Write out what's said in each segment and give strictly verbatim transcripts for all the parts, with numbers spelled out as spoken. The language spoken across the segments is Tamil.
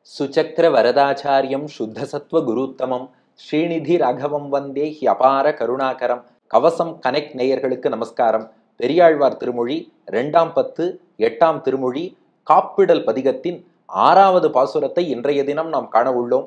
சுச்சக்ர வரதாச்சாரியம் சுத்தசத்வ குருத்தமம் ஸ்ரீநிதி ராகவம் வந்தே ஹியபார கருணாகரம். கவசம் கனெக்ட் நேயர்களுக்கு நமஸ்காரம். பெரியாழ்வார் திருமொழி இரண்டாம் பத்து எட்டாம் திருமொழி காப்பிடல் பதிகத்தின் ஆறாவது பாசுரத்தை இன்றைய தினம் நாம் காண உள்ளோம்.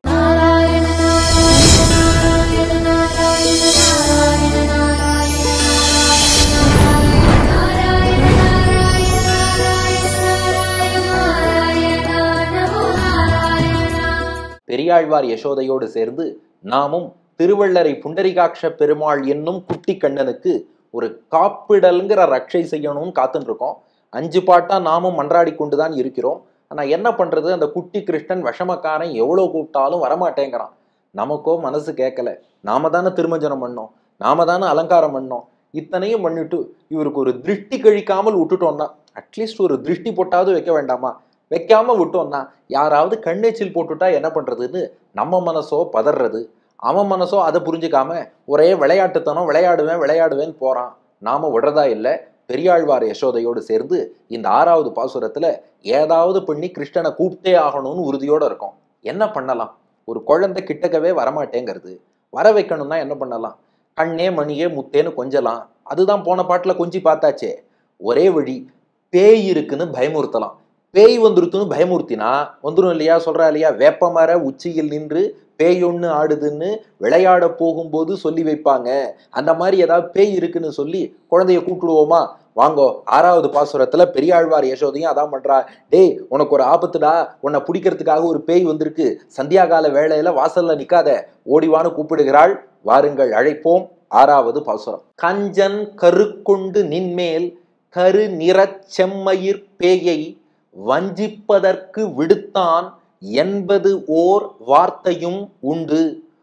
பெரியாழ்வார் யசோதையோடு சேர்ந்து நாமும் திருவள்ளரை புண்டரிகாட்ச பெருமாள் என்னும் குட்டி கண்ணனுக்கு ஒரு காப்பிடல்ங்கிற ரட்சை செய்யணும்னு காத்துட்டு இருக்கோம். அஞ்சு பாட்டா நாமும் மன்றாடி கொண்டுதான் இருக்கிறோம். ஆனா என்ன பண்றது, அந்த குட்டி கிருஷ்ணன் விஷமக்காரன் எவ்வளவு கூப்பிட்டாலும் வரமாட்டேங்கிறான். நமக்கோ மனசு கேட்கல. நாம தானே திருமஞ்சனம் பண்ணோம், நாம தானே அலங்காரம் பண்ணோம். இத்தனையும் பண்ணிட்டு இவருக்கு ஒரு திருஷ்டி கழிக்காமல் விட்டுட்டோம்னா, அட்லீஸ்ட் ஒரு திருஷ்டி போட்டாவது வைக்க வேண்டாமா? வைக்காம விட்டோம்னா யாராவது கண்ணெச்சில் போட்டுட்டா என்ன பண்றதுன்னு நம்ம மனசோ பதறது, அவன் மனசோ அதை புரிஞ்சுக்காம ஒரே விளையாட்டுத்தனம் விளையாடுவேன் விளையாடுவேன்னு போறான். நாம விடுறதா இல்லை. பெரியாழ்வார் யசோதையோடு சேர்ந்து இந்த ஆறாவது பாசுரத்துல ஏதாவது பண்ணி கிருஷ்ணனை கூப்பிட்டே ஆகணும்னு உறுதியோட இருக்கும். என்ன பண்ணலாம்? ஒரு குழந்தை கிட்டக்கவே வரமாட்டேங்கிறது. வர வைக்கணும்னா என்ன பண்ணலாம்? கண்ணே மணியே முத்தேன்னு கொஞ்சலாம். அதுதான் போன பாட்டுல கொஞ்சி பார்த்தாச்சே. ஒரே வழி, பேய் இருக்குன்னு பயமுறுத்தலாம். பேய் வந்துருத்துன்னு பயமுறுத்தினா வந்துடும் இல்லையா? சொல்றா இல்லையா? வேப்பமர உச்சியில் நின்று பேயொன்னு ஆடுதுன்னு விளையாட போகும்போது சொல்லி வைப்பாங்க. அந்த மாதிரி ஏதாவது பேய் இருக்குன்னு சொல்லி குழந்தைய கூப்பிடுவோமா? வாங்கோ, ஆறாவது பாசுரத்துல பெரியாழ்வார் யசோதையும் அதான் பண்றா. டேய், உனக்கு ஒரு ஆபத்துடா, உன்னை பிடிக்கிறதுக்காக ஒரு பேய் வந்திருக்கு, சந்தியா கால வேளையில வாசல்ல நிக்காத, ஓடிவான்னு கூப்பிடுகிறாள். வாருங்கள் அழைப்போம். ஆறாவது பாசுரம். கஞ்சன் கருக்கொண்டு நின்மேல் கரு நிறச் செம்மயிர் பேயை வஞ்சிப்பதற்கு விடுத்தான் என்பது ஓர் வார்த்தையும் உண்டு.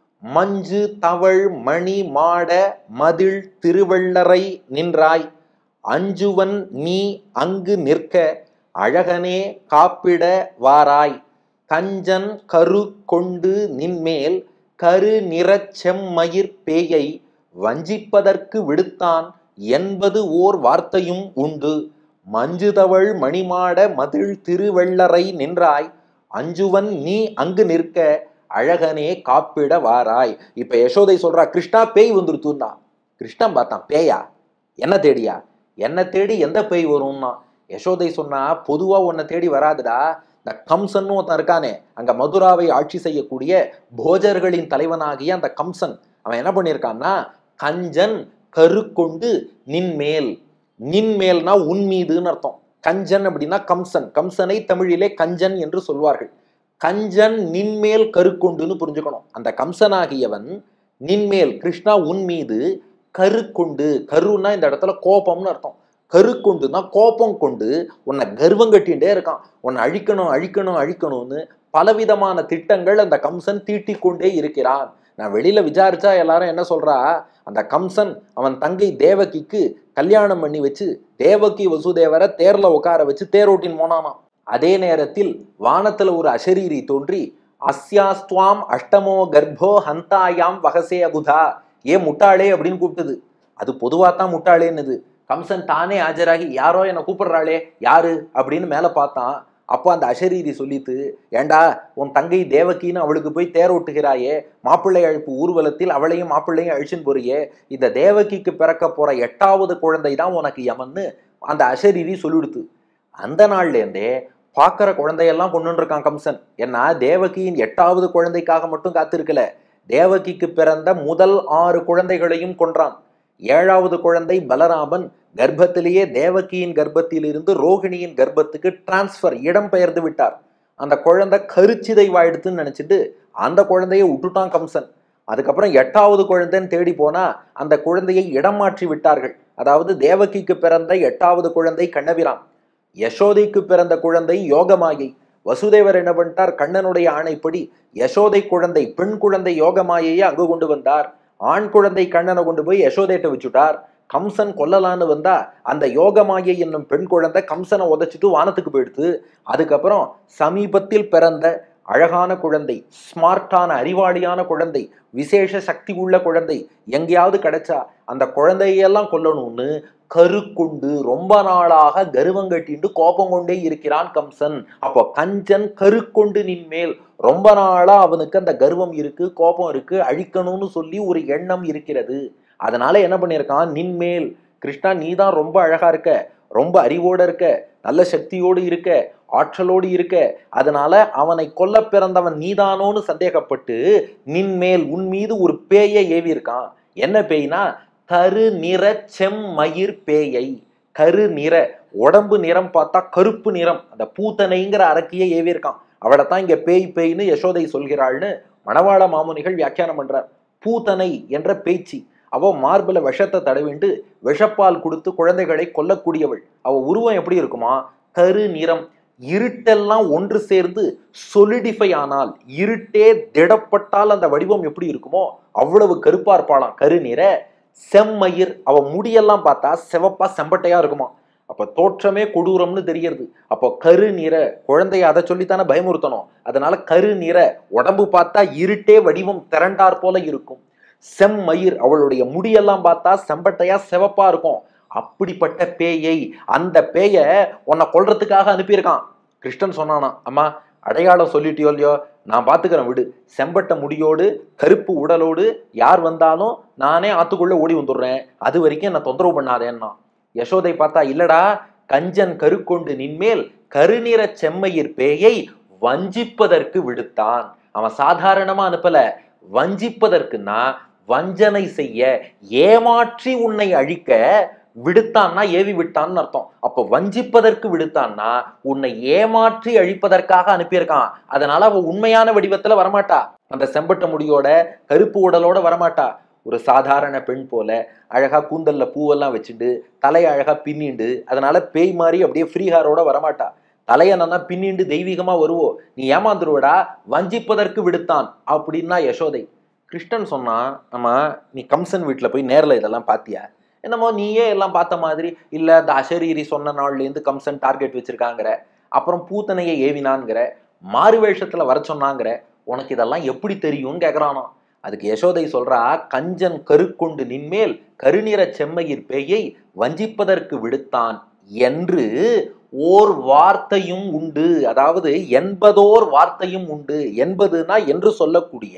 மஞ்சு தவழ் மணி மாட மதில் திருவள்ளரை நின்றாய், அஞ்சுவன் நீ அங்கு நிற்க அழகனே காப்பிட வாராய். கஞ்சன் கரு கொண்டு நின்மேல் கரு நிறச் செம்மயிர் பேயை வஞ்சிப்பதற்கு விடுத்தான் என்பது ஓர் வார்த்தையும் உண்டு. மஞ்சுதவள் மணிமாட மதில் திருவள்ளரை நின்றாய், அஞ்சுவன் நீ அங்கு நிற்க அழகனே காப்பிட வாராய். இப்ப யசோதை சொல்றா, கிருஷ்ணா பேய் வந்துருத்துன்னா. கிருஷ்ணன் பார்த்தான், பேயா? என்ன தேடியா? என்ன தேடி எந்த பேய் வரும்னா? யசோதை சொன்னா, பொதுவா உன்னை தேடி வராதுடா. இந்த கம்சன் ஒருத்தன் இருக்கானே, அங்க மதுராவை ஆட்சி செய்யக்கூடிய போஜர்களின் தலைவனாகிய அந்த கம்சன், அவன் என்ன பண்ணியிருக்கான்னா, கஞ்சன் கரு கொண்டு நின்மேல். நின்மேல்னா உன் மீதுன்னு அர்த்தம். கஞ்சன் அப்படின்னா கம்சன். கம்சனை தமிழிலே கஞ்சன் என்று சொல்வார்கள். கஞ்சன் நின்மேல் கருக்கொண்டுன்னு புரிஞ்சுக்கணும். அந்த கம்சனாகியவன் நின்மேல், கிருஷ்ணா உன் மீது கருக்கொண்டு. கருன்னா இந்த இடத்துல கோபம்னு அர்த்தம். கருக்கொண்டுனா கோபம் கொண்டு உன்னை கர்வம் கட்டிகிட்டே இருக்கான். உன்னை அழிக்கணும் அழிக்கணும் அழிக்கணும்னு பலவிதமான திட்டங்கள் அந்த கம்சன் தீட்டிக் கொண்டே இருக்கிறான். நான் வெளியில விசாரிச்சா எல்லாரும் என்ன சொல்றா, அந்த கம்சன் அவன் தங்கை தேவகிக்கு கல்யாணம் பண்ணி வச்சு தேவகி வசுதேவரை தேர்ல உட்கார வச்சு தேரோட்டின் போனானாம். அதே நேரத்தில் வானத்துல ஒரு அசரீரி தோன்றி, அஸ்யாஸ்துவாம் அஷ்டமோ கர்ப்போ ஹந்தாயாம் வகசே அபுதா, ஏ முட்டாளே அப்படின்னு கூப்பிட்டது. அது பொதுவாத்தான் முட்டாளேன்னுது. கம்சன் தானே ஆஜராகி, யாரோ என்னை கூப்பிடுறாளே, யாரு அப்படின்னு மேல பார்த்தான். அப்போ அந்த அசரீரி சொல்லித்து, ஏண்டா உன் தங்கை தேவகின்னு அவளுக்கு போய் தேரோட்டுகிறாயே, மாப்பிள்ளை அழைப்பு ஊர்வலத்தில் அவளையும் மாப்பிள்ளையும் அழிச்சுன்னு போறியே, இந்த தேவகிக்கு பிறக்க போற எட்டாவது குழந்தை தான் உனக்கு யமன்னு அந்த அசரீரி சொல்லிடுத்து. அந்த நாள்லேருந்தே பார்க்குற குழந்தையெல்லாம் கொண்டு இருக்கான் கம்சன். ஏன்னா தேவகியின் எட்டாவது குழந்தைக்காக மட்டும் காத்திருக்கல, தேவகிக்கு பிறந்த முதல் ஆறு குழந்தைகளையும் கொன்றான். ஏழாவது குழந்தை பலராமன் கர்ப்பத்திலேயே தேவகியின் கர்ப்பத்தில் இருந்து ரோகிணியின் கர்ப்பத்துக்கு டிரான்ஸ்பர், இடம் பெயர்ந்து விட்டார். அந்த குழந்தை கருச்சிதை வாயிடுத்துன்னு நினைச்சிட்டு அந்த குழந்தைய விட்டுட்டான் கம்சன். அதுக்கப்புறம் எட்டாவது குழந்தைன்னு தேடி போனா அந்த குழந்தையை இடம் மாற்றி விட்டார்கள். அதாவது தேவகிக்கு பிறந்த எட்டாவது குழந்தை கண்ணபிரான், யசோதைக்கு பிறந்த குழந்தை யோகமாயை. வசுதேவர் என்ன பண்ணிட்டார், கண்ணனுடைய ஆணைப்படி யசோதை குழந்தை பெண் குழந்தை யோகமாயையே அங்கு கொண்டு வந்தார். ஆண் குழந்தை கண்ணனை கொண்டு போய் யசோதைட்ட வச்சுட்டார். கம்சன் கொல்லலான்னு வந்தா அந்த யோகமாயை என்னும் பெண் குழந்தை கம்சனை உதைச்சிட்டு வானத்துக்கு போயிடுத்து. அதுக்கப்புறம் சமீபத்தில் பிறந்த அழகான குழந்தை, ஸ்மார்ட்டான அறிவாளியான குழந்தை, விசேஷ சக்தி உள்ள குழந்தை எங்கேயாவது கிடைச்சா அந்த குழந்தையெல்லாம் கொல்லணும்னு கருக்கொண்டு ரொம்ப நாளாக கர்வம் கட்டிண்டு கோபம் கொண்டே இருக்கிறான் கம்சன். அப்போ கஞ்சன் கருக்கொண்டு நின்மேல், ரொம்ப நாளா அவனுக்கு அந்த கர்வம் இருக்கு, கோபம் இருக்கு, அழிக்கணும்னு சொல்லி ஒரு எண்ணம் இருக்கிறது. அதனால என்ன பண்ணியிருக்கான், நின்மேல் கிருஷ்ணா நீ தான் ரொம்ப அழகா இருக்க, ரொம்ப அறிவோடு இருக்க, நல்ல சக்தியோடு இருக்க, ஆற்றலோடு இருக்க, அதனால அவனை கொல்ல பிறந்தவன் நீதானோன்னு சந்தேகப்பட்டு நின்மேல் உன் மீது ஒரு பேயை ஏவி இருக்கான். என்ன பேய்னா கரு நிற செம்மயிர் பேயை. கரு நிற, உடம்பு நிறம் பார்த்தா கருப்பு நிறம், அந்த பூத்தனைங்கிற அரக்கியை ஏவி இருக்கான். அவளைத்தான் இங்க பேய் பேய்னு யசோதை சொல்கிறாள்னு மணவாள மாமுனிகள் வியாக்கியானம் பண்றார். பூத்தனை என்ற பேச்சு, அவ மார்புல விஷத்தை தடவிண்டு விஷப்பால் கொடுத்து குழந்தைகளை கொல்லக்கூடியவள். அவ உருவம் எப்படி இருக்குமா, கரு நிறம். இருட்டெல்லாம் ஒன்று சேர்ந்து சொலிடிஃபை ஆனால், இருட்டே திடப்பட்டால் அந்த வடிவம் எப்படி இருக்குமோ அவ்வளவு கருப்பா இருப்பாளாம், கரு நிற. செம்மயிர், அவ முடியெல்லாம் பார்த்தா செவப்பா செம்பட்டையா இருக்குமா. அப்ப தோற்றமே கொடூரம்னு தெரியறது. அப்போ கரு நிற, குழந்தைய அதை சொல்லித்தானே பயமுறுத்தணும். அதனால கரு நிற, உடம்பு பார்த்தா இருட்டே வடிவம் திரண்டார் போல இருக்கும். செம்மயிர், அவளுடைய முடியெல்லாம் பார்த்தா செம்பட்டையா செவப்பா இருக்கும். அப்படிப்பட்ட பேயை, அந்த பேய உன்னை கொல்றதுக்காக அனுப்பியிருக்கான். கிருஷ்ணன் சொன்னானா, அம்மா அடையாளம் சொல்லிட்டியோ இல்லையோ, நான் பாத்துக்கிறேன் விடு, செம்பட்ட முடியோடு கருப்பு உடலோடு யார் வந்தாலும் நானே ஆத்துக்குள்ள ஓடி வந்துடுறேன், அது வரைக்கும் என்ன தொந்தரவு பண்ணாதேன்னா. யசோதை பார்த்தா, இல்லடா, கஞ்சன் கருக்கொண்டு நின்மேல் கருநிற செம்மயிர் பேயை வஞ்சிப்பதற்கு விடுத்தான். அவன் சாதாரணமா அனுப்பல, வஞ்சிப்பதற்குன்னா வஞ்சனை செய்ய, ஏமாற்றி உன்னை அழிக்க விடுத்தான்னா ஏவி விட்டான்னு அர்த்தம். அப்ப வஞ்சிப்பதற்கு விடுத்தான்னா உன்னை ஏமாற்றி அழிப்பதற்காக அனுப்பியிருக்கான். அதனால அவ உண்மையான வடிவத்துல வரமாட்டா, அந்த செம்பட்ட முடியோட கருப்பு உடலோட வரமாட்டா. ஒரு சாதாரண பெண் போல அழகா கூந்தல்ல பூவெல்லாம் வச்சுட்டு தலையை அழகா பின்னிண்டு, அதனால பேய் மாதிரி அப்படியே ஃப்ரீஹாரோட வரமாட்டா. தலையை நல்லா பின்னிண்டு தெய்வீகமா வருவோ, நீ ஏமாந்துருவடா, வஞ்சிப்பதற்கு விடுத்தான் அப்படின்னா யசோதை. கிருஷ்ணன் சொன்னா, ஆமா நீ கம்சன் வீட்டுல போய் நேர்ல இதெல்லாம் பாத்தியா, என்னமோ நீயே எல்லாம் பார்த்த மாதிரி, இல்ல இந்த அசரீரி சொன்ன நாள்ல இருந்து கம்சன் டார்கெட் வச்சிருக்காங்கிற, அப்புறம் பூத்தனையை ஏவினான்ங்கிற, மாறு வேஷத்துல வர சொன்னாங்கிற, உனக்கு இதெல்லாம் எப்படி தெரியும்னு கேக்குறானோ. அதுக்கு யசோதை சொல்றா, கஞ்சன் கருக்கொண்டு நின்மேல் கருநிற செம்மையிர் பேயை வஞ்சிப்பதற்கு விடுத்தான் என்று ஓர் வார்த்தையும் உண்டு. அதாவது என்பதோர் வார்த்தையும் உண்டு. என்பதுனா என்று சொல்லக்கூடிய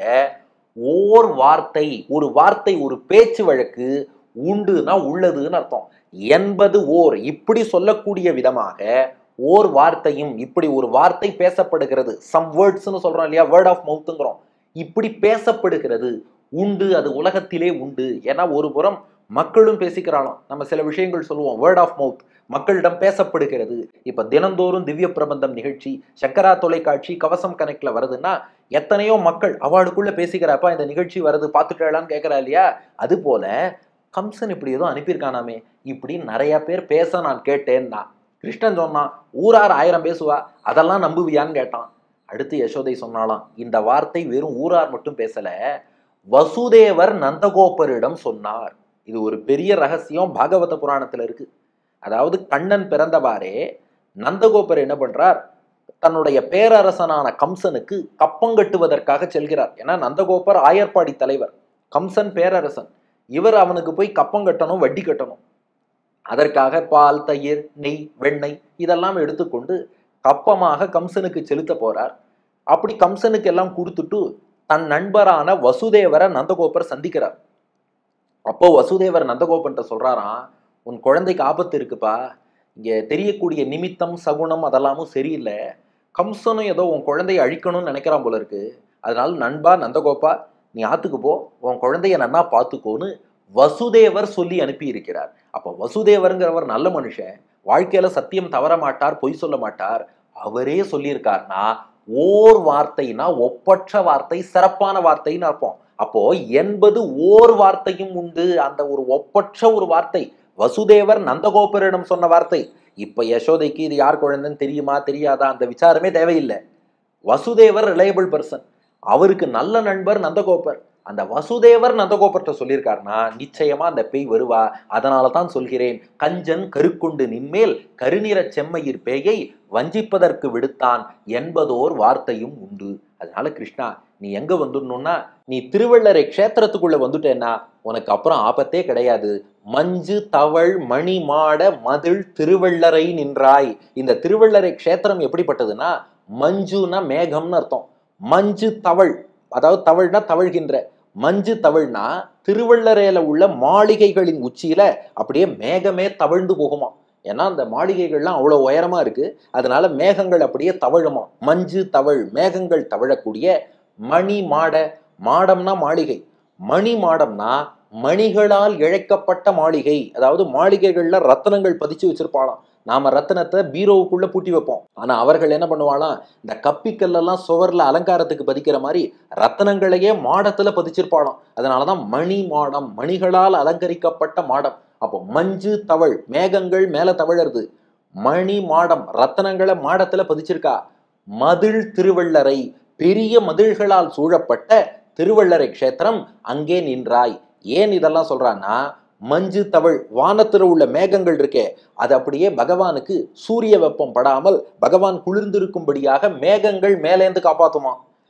ஓர் வார்த்தை, ஒரு வார்த்தை, ஒரு பேச்சு வழக்கு உண்டுனா உள்ளதுன்னு அர்த்தம். என்பது ஓர், இப்படி சொல்லக்கூடிய விதமாக ஓர் வார்த்தையும், இப்படி ஒரு வார்த்தை பேசப்படுகிறது. சம் வேர்ட்ஸ்னு சொல்றோம் இல்லையா, வேர்ட் ஆஃப் மவுத்துங்கிறோம். இப்படி பேசப்படுகிறது உண்டு, அது உலகத்திலே உண்டு. ஏன்னா ஒரு புறம் மக்களும் பேசிக்கிறாலும், நம்ம சில விஷயங்கள் சொல்லுவோம், வேர்ட் ஆஃப் மவுத், மக்களிடம் பேசப்படுகிறது. இப்ப தினந்தோறும் திவ்ய பிரபந்தம் நிகழ்ச்சி சங்கரா தொலைக்காட்சி கவசம் கனெக்ட்ல வருதுன்னா எத்தனையோ மக்கள் அவளுக்குள்ள பேசிக்கிறப்ப இந்த நிகழ்ச்சி வருது பார்த்துட்டாளான்னு கேட்கிறா இல்லையா. அது போல கம்சன் இப்படி ஏதோ அனுப்பியிருக்கானாமே, இப்படி நிறைய பேர் பேச நான் கேட்டேன்னா. கிருஷ்ணன் சொன்னான், ஊரார் ஆயிரம் பேசுவா, அதெல்லாம் நம்புவியான்னு கேட்டான். அடுத்து யசோதை சொன்னாலாம், இந்த வார்த்தை வெறும் ஊரார் மட்டும் பேசல, வசுதேவர் நந்தகோபரிடம் சொன்னார். இது ஒரு பெரிய ரகசியம் பாகவத புராணத்துல இருக்கு. அதாவது கண்ணன் பிறந்தவாறே நந்தகோபர் என்ன பண்றார், தன்னுடைய பேரரசனான கம்சனுக்கு கப்பம் கட்டுவதற்காக செல்கிறார். ஏன்னா நந்தகோபர் ஆயர்பாடி தலைவர், கம்சன் பேரரசன். இவர் அவனுக்கு போய் கப்பம் கட்டணும், வட்டி கட்டணும். அதற்காக பால், தயிர், நெய், வெண்ணெய் இதெல்லாம் எடுத்துக்கொண்டு கப்பமாக கம்சனுக்கு செலுத்த போறார். அப்படி கம்சனுக்கு எல்லாம் கொடுத்துட்டு தன் நண்பரான வசுதேவரை நந்தகோபர் சந்திக்கிறார். அப்போ வசுதேவர் நந்தகோபன்ட்ட சொல்றாராம், உன் குழந்தைக்கு ஆபத்து இருக்குப்பா, இங்க தெரியக்கூடிய நிமித்தம் சகுனம் அதெல்லாமும் சரியில்லை, கம்சனும் ஏதோ உன் குழந்தைய அழிக்கணும்னு நினைக்கிறான் போல இருக்கு, அதனால நண்பா நந்தகோபா நீ ஆத்துக்கு போ, உன் குழந்தைய நன்னா பார்த்துக்கோன்னு வசுதேவர் சொல்லி அனுப்பி இருக்கிறார். அப்ப வசுதேவருங்கிறவர் நல்ல மனுஷன், வாழ்க்கையில சத்தியம் தவற மாட்டார், பொய் சொல்ல மாட்டார். அவரே சொல்லியிருக்காருனா ஓர் வார்த்தைனா ஒப்பற்ற வார்த்தை, சிறப்பான வார்த்தைன்னு அர்த்தம். அப்போ என்பது ஓர் வார்த்தையும் உண்டு, அந்த ஒரு ஒப்பற்ற ஒரு வார்த்தை வசுதேவர் நந்தகோபரிடம் சொன்ன வார்த்தை. இப்ப யசோதைக்கு இது யார் குழந்தைன்னு தெரியுமா தெரியாதா அந்த விசாரமே தேவையில்லை. வசுதேவர் ரிலையபிள் பர்சன், அவருக்கு நல்ல நண்பர் நந்தகோபர். அந்த வசுதேவர் நந்தகோபர்கிட்ட சொல்லியிருக்காருன்னா நிச்சயமா அந்த பேய் வருவா. அதனால தான் சொல்கிறேன், கஞ்சன் கருக்குண்டு நின்மேல் கருநிற செம்மையிற் பேயை வஞ்சிப்பதற்கு விடுத்தான் என்பதோர் வார்த்தையும் உண்டு. அதனால கிருஷ்ணா, நீ எங்க வந்துடணும்னா, நீ திருவள்ளரை க்ஷேத்திரத்துக்குள்ள வந்துட்டேன்னா உனக்கு அப்புறம் ஆபத்தே கிடையாது. மஞ்சு தவள் மணி மாட மதில் திருவள்ளரை நின்றாய். இந்த திருவள்ளரை க்ஷேத்திரம் எப்படிப்பட்டதுன்னா, மஞ்சுனா மேகம்னு அர்த்தம். மஞ்சு தவள், அதாவது தவழ்னா தவழ்கின்ற, மஞ்சு தவழ்னா திருவள்ளரையில உள்ள மாளிகைகளின் உச்சியில அப்படியே மேகமே தவழ்ந்து போகுமா. ஏன்னா அந்த மாளிகைகள்லாம் அவ்வளவு உயரமா இருக்கு, அதனால மேகங்கள் அப்படியே தவழுமா. மஞ்சு தவள், மேகங்கள் தவழக்கூடிய மணி மாட, மாடம்னா மாளிகை, மணி மாடம்னா மணிகளால் இழைக்கப்பட்ட மாளிகை. அதாவது மாளிகைகள்ல ரத்தனங்கள் பதிச்சு வச்சிருப்பாளாம். நாம ரத்தனத்தை பீரோவுக்குள்ள பூட்டி வைப்போம், ஆனா அவர்கள் என்ன பண்ணுவாளாம், இந்த கப்பிக்கல்லாம் சுவர்ல அலங்காரத்துக்கு பதிக்கிற மாதிரி ரத்தனங்களையே மாடத்துல பதிச்சிருப்பாளாம். அதனாலதான் மணி மாடம், மணிகளால் அலங்கரிக்கப்பட்ட மாடம். அப்போ மஞ்சு தவள், மேகங்கள் மேல தவழறது, மணி மாடம், ரத்தனங்களை மாடத்துல பதிச்சிருக்கா. மதில் திருவள்ளரை, பெரிய மதில்களால் சூழப்பட்ட திருவள்ளரை க்ஷேத்திரம், அங்கே நின்றாய். ஏன் இதெல்லாம் சொல்றான்னா, மஞ்சு தவள், வானத்துல உள்ள மேகங்கள் இருக்கே, அது அப்படியே பகவானுக்கு சூரிய வெப்பம் படாமல் பகவான் குளிர்ந்திருக்கும்படியாக மேகங்கள் மேலேந்து காப்பாத்துமா.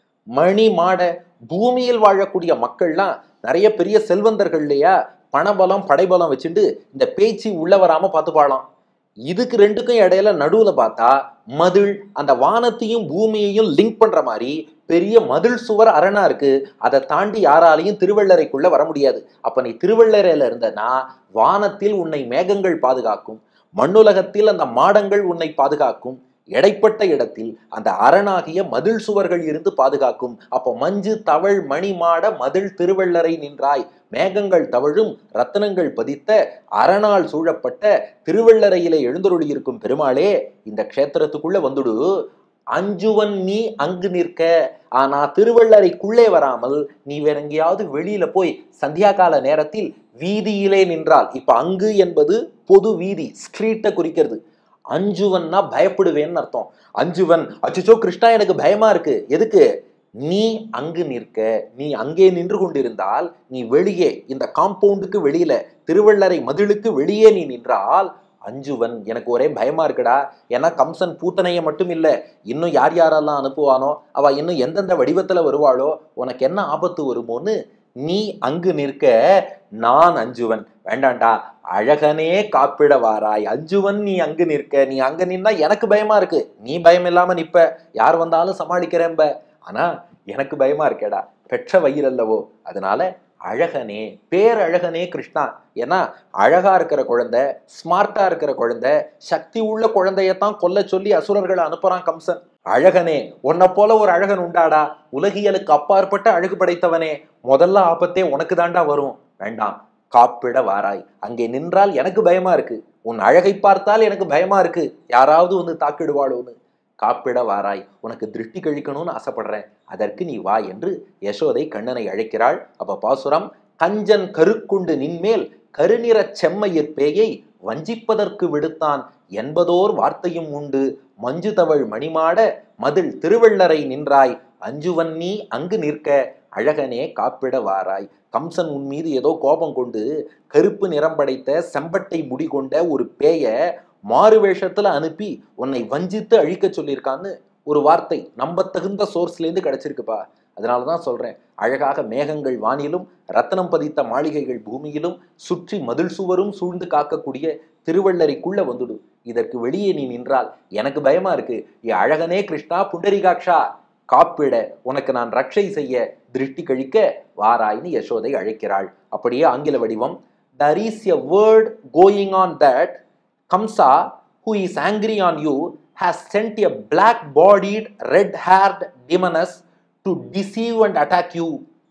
மணி மாட, பூமியில் வாழக்கூடிய மக்கள்லாம் நிறைய பெரிய செல்வந்தர்கள் இல்லையா, பணபலம் படைபலம் வச்சுட்டு இந்த பேச்சு உள்ள வராம பார்த்துப்பாளாம். இதுக்கு ரெண்டுக்கும் இடையில நடுவுல பார்த்தா மதில், அந்த வானத்தையும் பூமியையும் லிங்க் பண்ற மாதிரி பெரிய மதில் சுவர் அரணா இருக்கு. அதை தாண்டி யாராலையும் திருவள்ளரைக்குள்ள வர முடியாது. அப்ப நீ திருவள்ளரையில இருந்தனா வானத்தில் உன்னை மேகங்கள் பாதுகாக்கும், மண்ணுலகத்தில் அந்த மாடங்கள் உன்னை பாதுகாக்கும், எடைப்பட்ட இடத்தில் அந்த அரணாகிய மதில் சுவர்கள் இருந்து பாதுகாக்கும். அப்போ மஞ்சு தவள் மணி மாட மதில் திருவள்ளரை நின்றாய். மேகங்கள் தவழும், ரத்தனங்கள் பதித்த, அரணால் சூழப்பட்ட திருவள்ளரையிலே எழுந்தருளி இருக்கும் பெருமாளே, இந்த க்ஷேத்திரத்துக்குள்ள வந்துடு. அஞ்சுவன் நீ அங்கு நிற்க. ஆனா திருவள்ளரைக்குள்ளே வராமல் நீ வேற எங்கேயாவது வெளியில போய் சந்தியா கால நேரத்தில் வீதியிலே நின்றால், இப்ப அங்கு என்பது பொது வீதி, ஸ்ட்ரீட்டை குறிக்கிறது. அஞ்சுவன்னா பயப்படுவேன்னு அர்த்தம். அஞ்சுவன், அச்சுச்சோ கிருஷ்ணா எனக்கு பயமா இருக்கு, எதுக்கு? நீ அங்கு நிற்க, நீ அங்கே நின்று கொண்டிருந்தால், நீ வெளியே இந்த காம்பவுண்டுக்கு வெளியில திருவள்ளரை மதிலுக்கு வெளியே நீ நின்றால், அஞ்சுவன் எனக்கு ஒரே பயமா இருக்குடா. ஏன்னா கம்சன் பூத்தனைய மட்டும் இல்ல, இன்னும் யார் யாரெல்லாம் அனுப்புவானோ, அவ இன்னும் எந்தெந்த வடிவத்துல வருவாளோ, உனக்கு என்ன ஆபத்து வருமோன்னு நீ அங்கு நிற்க, நான் அஞ்சுவன். வேண்டாண்டா, அழகனே காப்பிட வாராய். அஞ்சுவன் நீ அங்கு நிற்க, நீ அங்க நின்னா எனக்கு பயமா இருக்கு, நீ பயம் இல்லாம நிப்ப, யார் வந்தாலும் சமாளிக்கிறேன்ப. ஆனா எனக்கு பயமா இருக்கேடா, பெற்ற வயிறு அல்லவோ. அதனால அழகனே, பேரழகனே கிருஷ்ணா. ஏன்னா அழகா இருக்கிற குழந்தை, ஸ்மார்ட்டா இருக்கிற குழந்தை, சக்தி உள்ள குழந்தையத்தான் கொல்ல சொல்லி அசுரர்களை அனுப்புறான் கம்சன். அழகனே, உன்னை போல ஒரு அழகன் உண்டாடா, உலகியலுக்கு அப்பாற்பட்ட அழகு படைத்தவனே, முதல்ல ஆபத்தே உனக்கு தாண்டா வரும். வேண்டாம், காப்பிட வாராய். அங்கே நின்றால் எனக்கு பயமா இருக்கு, உன் அழகை பார்த்தால் எனக்கு பயமா இருக்கு, யாராவது வந்து தாக்கிடுவாளோன்னு. காப்பிட வாராய், உனக்கு திருஷ்டி கழிக்கணும்னு ஆசைப்படுறேன், அதற்கு நீ வா என்று யசோதை கண்ணனை அழைக்கிறாள். அப்ப பாசுரம், கஞ்சன் கருக்குண்டு நின்மேல் கருநிற செம்மையிற் பேயை வஞ்சிப்பதற்கு விடுத்தான் என்பதோர் வார்த்தையும் உண்டு. மஞ்சு தவள் மணிமாட மதில் திருவள்ளரை நின்றாய். அஞ்சுவன் நீ அங்கு நிற்க, அழகனே காப்பிட வாராய். கம்சன் உன் மீது ஏதோ கோபம் கொண்டு கருப்பு நிறம் படைத்த செம்பட்டை முடி கொண்ட ஒரு பேய மாறு வேஷத்துல அனுப்பி உன்னை வஞ்சித்து அழிக்க சொல்லியிருக்கான்னு ஒரு வார்த்தை நம்ப தகுந்த சோர்ஸ்ல இருந்து கிடைச்சிருக்குப்பா. அதனாலதான் சொல்றேன், அழகாக மேகங்கள் வானிலும், ரத்தனம் பதித்த மாளிகைகள் பூமியிலும், சுற்றி மதில் சுவரும் சூழ்ந்து காக்கக்கூடிய திருவள்ளரைக்குள்ள வந்துடும். இதற்கு வெளியே நீ நின்றால் எனக்கு பயமா இருக்கு. என் அழகனே கிருஷ்ணா புண்டரிகாட்சா, காப்பிட, உனக்கு நான் ரட்சை செய்ய, திருஷ்டி கழிக்க வாராய்னு யசோதை அழைக்கிறாள். அப்படியே ஆங்கில வடிவம், there is a word going on that Kamsa, who is angry on you, has sent a black-bodied, red-haired demoness to deceive and attack you.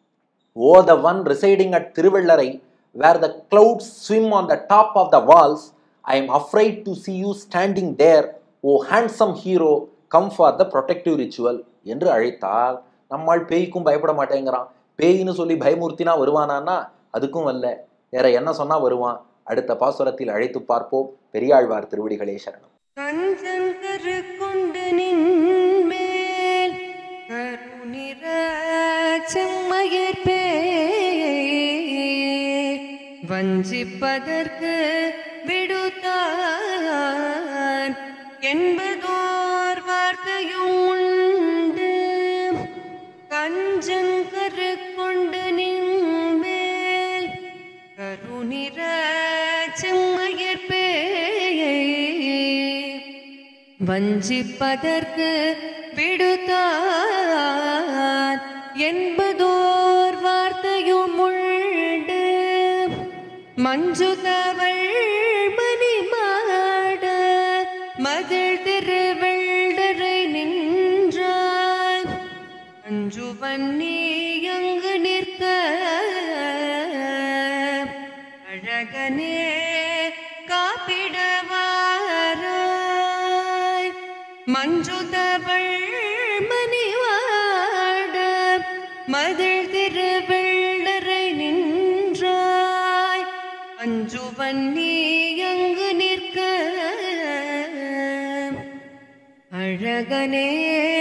O the one residing at Thiruvallarai, where the clouds swim on the top of the walls, I am afraid to see you standing there. O handsome hero, come for the protective ritual. என்று அழைத்தால் நம்மால் பேய்க்கும் பயப்பட மாட்டேங்கிறான். பேயின்னு சொல்லி பயமூர்த்தினா வருவானான்னா அதுக்கும் வரல, வேற என்ன சொன்னா வருவான். அடுத்த பாசுரத்தில் அழைத்து பார்ப்போம். பெரியாழ்வார் திருவடிகளே சரணம். கஞ்சங்கரு கொண்டு நின்மேல் கருநிற செம்மையர் பேயை வஞ்சிப்பதற்கு விடுத்தார் என்பதோர் வார்த்தையும் உண்டு. கஞ்சங்கரு கொண்டு நின்மேல் கருநிற செம்மையற்பே வஞ்சிப்பதற்கு விடுத்தார் என்பதோர் வார்த்தையும் உண்டு. மஞ்சுதவள் மணிமாட மதில் திருவெள்ளரை நின்றான். அஞ்சுவன் நீ அங்கு நிற்க அழகனே காப்பிடவாராய். மஞ்சுதவள் மணிவாட மதில் திருவெள்ளரை நின்றாய். அஞ்சுவன் நீ அங்கு நிற்க அழகனே